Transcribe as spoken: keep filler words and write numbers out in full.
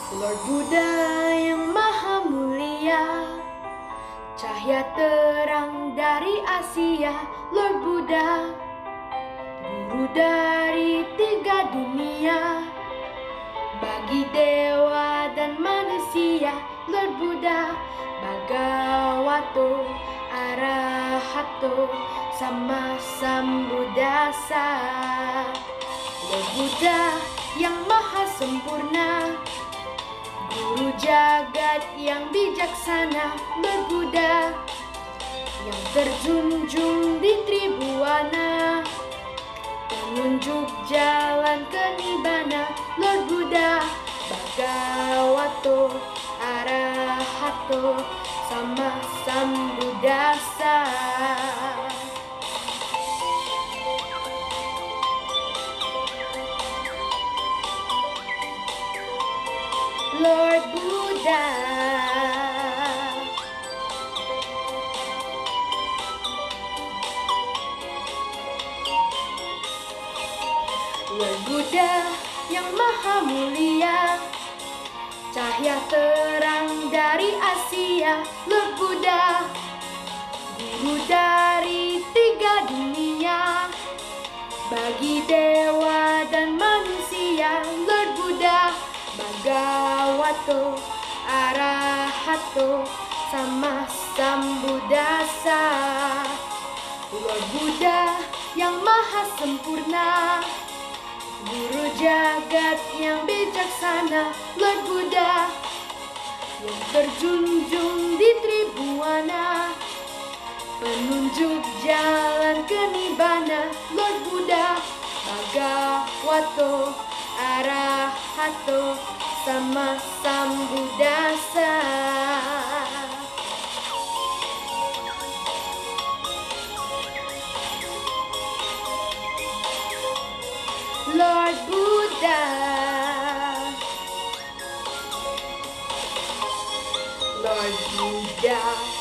Lord Buddha yang maha mulia, cahaya terang dari Asia. Lord Buddha, guru dari tiga dunia, bagi dewa dan manusia. Lord Buddha, Bhagavato, Arahato, Sama Sambuddhasa. Lord Buddha yang maha sempurna, guru jagat yang bijaksana. Lord Buddha yang terjunjung di Tribuana, menunjuk jalan ke Nibbana. Lord Buddha, Bhagavato, Arahato, Sama Sambuddhasa. Lord Buddha, Lord Buddha yang maha mulia, cahaya terang dari Asia. Lord Buddha, guru dari tiga dunia, bagi dewa dan manusia. Lord Buddha, Bhagavato, Arahato, Sama Sambuddhasa. Lord Buddha yang maha sempurna, guru jagat yang bijaksana. Lord Buddha yang terjunjung di Tribuana, penunjuk jalan ke Nibbana. Lord Buddha, Bhagavato, Arahato, Sama Sambuddhasa. Lord Buddha, Lord Buddha.